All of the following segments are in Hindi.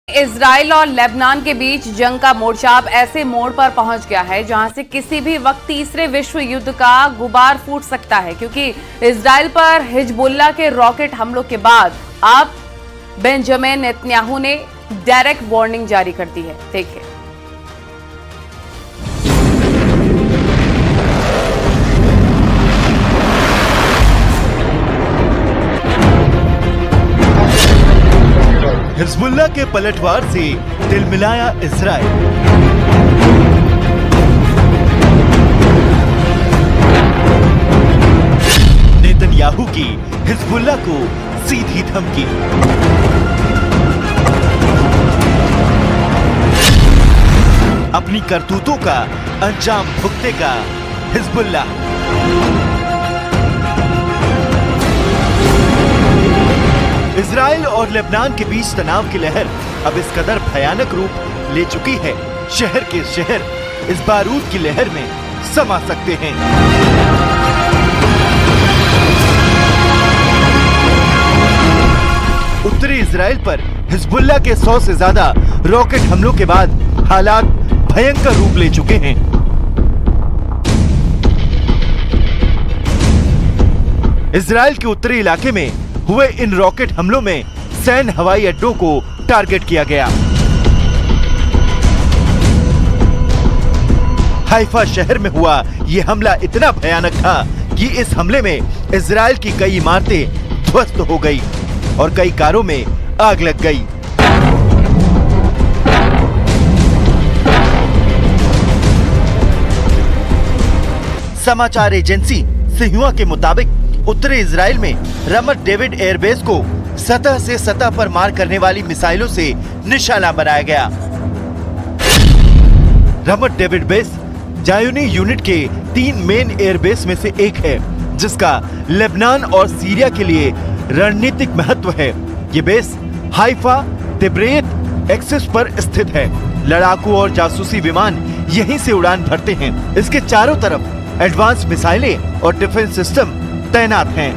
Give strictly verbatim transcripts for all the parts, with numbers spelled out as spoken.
इजराइल और लेबनान के बीच जंग का मोर्चा अब ऐसे मोड़ पर पहुंच गया है जहां से किसी भी वक्त तीसरे विश्व युद्ध का गुबार फूट सकता है, क्योंकि इजराइल पर हिजबुल्लाह के रॉकेट हमलों के बाद अब बेंजामिन नेतन्याहू ने डायरेक्ट वार्निंग जारी कर दी है। देखिए, हिजबुल्लाह के पलटवार से तिलमिलाया इजराइल। नेतन्याहू की हिजबुल्लाह को सीधी धमकी। अपनी करतूतों का अंजाम भुगतेगा हिजबुल्लाह। इजराइल और लेबनान के बीच तनाव की लहर अब इस कदर भयानक रूप ले चुकी है, शहर के शहर इस बारूद की लहर में समा सकते हैं। उत्तरी इजराइल पर हिजबुल्लाह के सौ से ज्यादा रॉकेट हमलों के बाद हालात भयंकर रूप ले चुके हैं। इजराइल के उत्तरी इलाके में हुए इन रॉकेट हमलों में सैन्य हवाई अड्डों को टारगेट किया गया। हाइफा शहर में हुआ यह हमला इतना भयानक था कि इस हमले में इजराइल की कई इमारतें ध्वस्त हो गई और कई कारों में आग लग गई। समाचार एजेंसी सिन्हुआ के मुताबिक उत्तरी इजराइल में रमत डेविड एयरबेस को सतह से सतह पर मार करने वाली मिसाइलों से निशाना बनाया गया। रमत डेविड बेस जायूनी यूनिट के तीन मेन एयरबेस में से एक है, जिसका लेबनान और सीरिया के लिए रणनीतिक महत्व है। ये बेस हाइफा तिब्रेत एक्सिस पर स्थित है। लड़ाकू और जासूसी विमान यहीं से उड़ान भरते हैं। इसके चारों तरफ एडवांस मिसाइलें और डिफेंस सिस्टम तैनात हैं।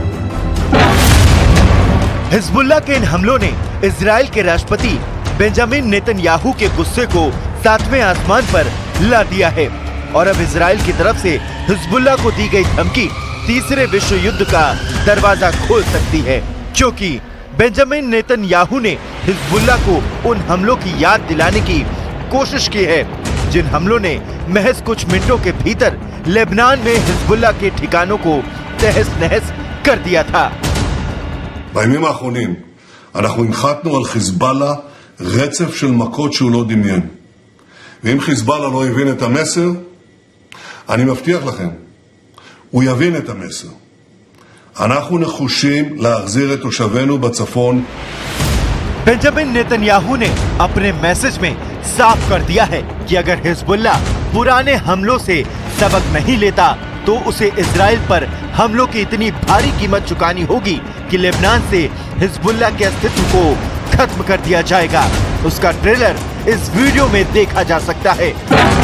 हिजबुल्लाह के इन हमलों ने इजराइल के राष्ट्रपति बेंजामिन नेतन्याहू के गुस्से को सातवें आसमान पर ला दिया है और अब इजराइल की तरफ से हिजबुल्लाह को दी गई धमकी तीसरे विश्व युद्ध का दरवाजा खोल सकती है, क्योंकि बेंजामिन नेतन्याहू ने हिजबुल्लाह को उन हमलों की याद दिलाने की कोशिश की है जिन हमलों ने महज कुछ मिनटों के भीतर लेबनान में हिजबुल्लाह के ठिकानों को तहस नहस कर दिया था। בימים האחרונים אנחנו הנחתנו על חיזבאללה רצף של מכות שהוא לא דמיין. ואם חיזבאללה לא הבין את המסר, אני מבטיח לכם, הוא יבין את המסר. אנחנו נחושים להחזיר את תושבינו בצפון. बेंजामिन नेतन्याहू ने अपने मैसेज में साफ कर दिया है कि अगर हिजबुल्लाह पुराने हमलों से सबक नहीं लेता तो उसे इजराइल पर हमलों की इतनी भारी कीमत चुकानी होगी कि लेबनान से हिजबुल्लाह के अस्तित्व को खत्म कर दिया जाएगा। उसका ट्रेलर इस वीडियो में देखा जा सकता है।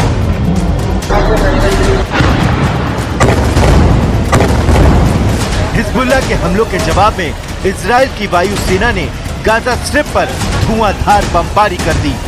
हिजबुल्लाह के हमलों के जवाब में इजराइल की वायुसेना ने गाजा स्ट्रिप पर धुआंधार बमबारी कर दी।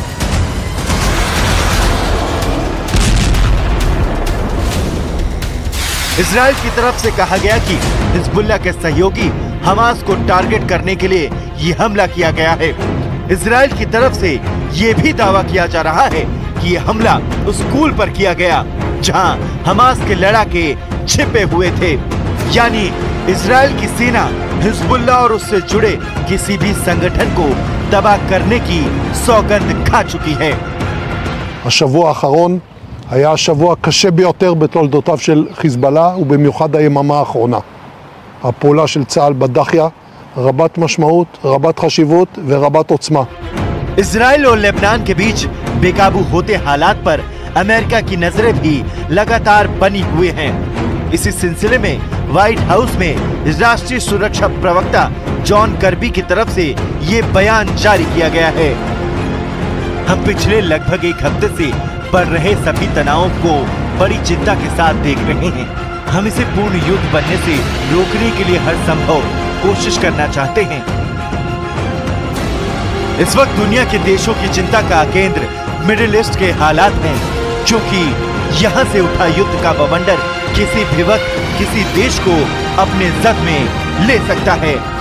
इजराइल की तरफ से कहा गया कि हिजबुल्लाह के सहयोगी हमास को टारगेट करने के लिए ये हमला किया गया है। इजराइल की तरफ से ये भी दावा किया जा रहा है कि ये हमला उस स्कूल पर किया गया जहां हमास के लड़ाके छिपे हुए थे। यानी इजराइल की सेना हिजबुल्लाह और उससे जुड़े किसी भी संगठन को तबाह करने की सौगंध खा चुकी है। השבוע האחרון היה השבוע הקשה ביותר בתולדותיו של חיזבאללה, ובמיוחד היממה האחרונה. הפעולה של צה"ל בדחיה רבת משמעות, רבת חשיבות ורבת עוצמה. इजराइल और लेबनान के बीच बेकाबू होते हालात पर अमेरिका की नजरें भी लगातार बनी हुए हैं। इसी सिलसिले में व्हाइट हाउस में राष्ट्रीय सुरक्षा प्रवक्ता जॉन कर्बी की तरफ से ये बयान जारी किया गया है। हम पिछले लगभग एक हफ्ते से बढ़ रहे सभी तनावों को बड़ी चिंता के साथ देख रहे हैं। हम इसे पूर्ण युद्ध बनने से रोकने के लिए हर संभव कोशिश करना चाहते हैं। इस वक्त दुनिया के देशों की चिंता का केंद्र मिडिल ईस्ट के हालात हैं, क्योंकि यहाँ से उठा युद्ध का बवंडर किसी भी वक्त किसी देश को अपने जद में ले सकता है।